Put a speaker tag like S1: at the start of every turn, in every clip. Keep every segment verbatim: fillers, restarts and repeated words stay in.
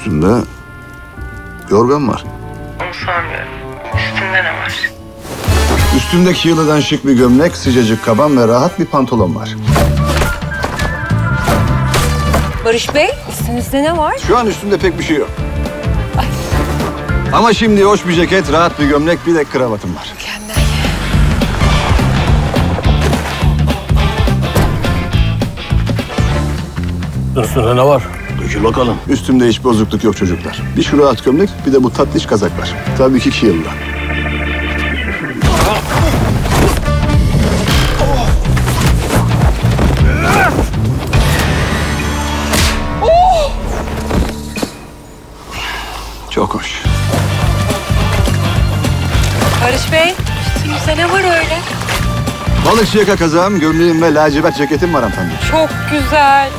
S1: Üstünde yorgan var.
S2: Onu sormuyorum. Üstünde ne var?
S1: Üstündeki yılıdan şık bir gömlek, sıcacık kaban ve rahat bir pantolon var.
S3: Barış Bey, üstünüzde ne var?
S1: Şu an üstünde pek bir şey yok. Ama şimdi hoş bir ceket, rahat bir gömlek, bir de kravatım var.
S3: Mükemmel.
S4: Üstünde ne var?
S1: Dökül bakalım. Üstümde hiç bozukluk yok çocuklar. Bir şu rahat gömlek, bir de bu tatlış kazak var. Tabii ki iki yılda. Çok hoş.
S3: Barış Bey, üstünüzde ne var öyle?
S1: Balıkçı yaka kazağım, gömleğim ve lacivert ceketim var hanımefendi.
S3: Çok güzel.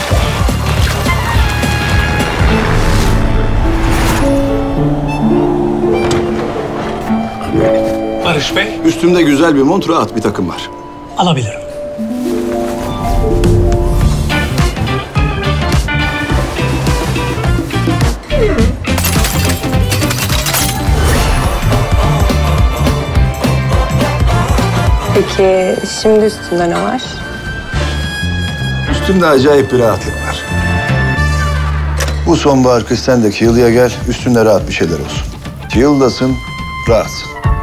S4: Barış Bey,
S1: Üstümde güzel bir mont, rahat bir takım var.
S4: alabilirim.
S3: Peki şimdi üstünde ne var?
S1: Üstümde acayip bir rahatlık var. Bu sonbahar kış sen de Kiel'ya gel, üstünde rahat bir şeyler olsun. Kiel'dasın, rahatsın.